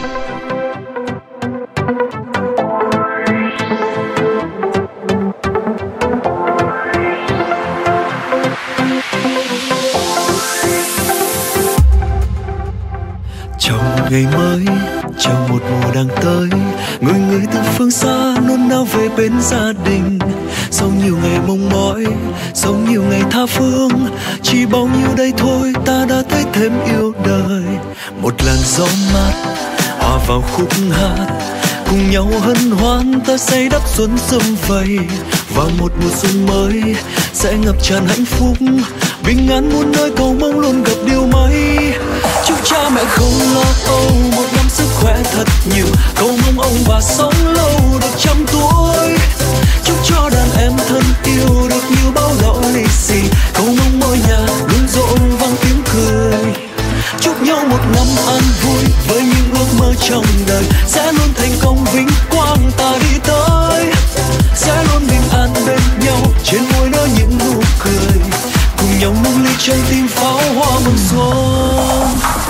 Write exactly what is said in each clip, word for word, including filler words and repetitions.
Ngày mới chào một mùa đang tới, người người từ phương xa nôn nao về bên gia đình. Sau nhiều ngày mong mỏi, sau nhiều ngày tha phương, chỉ bao nhiêu đây thôi ta đã thấy thêm yêu đời. Một làn gió mát hòa vào khúc hát, cùng nhau hân hoan ta xây đắp xuân sum vầy. Vào một mùa xuân mới sẽ ngập tràn hạnh phúc, bình an muôn nơi cầu mong luôn gặp điều may. Chúc cha mẹ không lo âu, một năm sức khỏe thật nhiều, cầu mong ông bà sống lâu được trăm tuổi. Chúc cho đàn em thân yêu được nhiều bao lọ lì xì, cầu mong mỗi nhà luôn rộn vang tiếng cười. Chúc nhau một năm an vui với những ước mơ trong đời, sẽ luôn thành công vinh quang ta đi tới. Sẽ luôn bình an bên nhau, trên môi nở những nụ cười, cùng nhau nâng ly trái tim pháo hoa mừng xuân.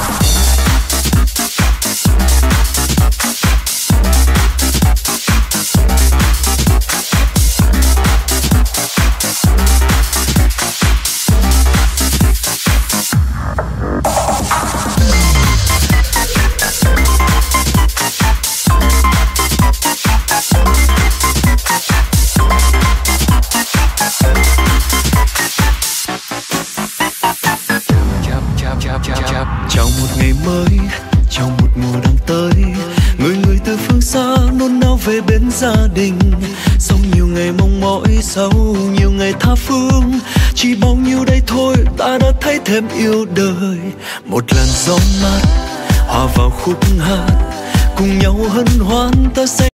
Chào một ngày mới, chào một mùa đang tới, người người từ phương xa nôn nao về bên gia đình. Sau nhiều ngày mong mỏi, sau nhiều ngày tha phương, chỉ bao nhiêu đây thôi ta đã thấy thêm yêu đời. Một làn gió mát hòa vào khúc hát, cùng nhau hân hoan ta sẽ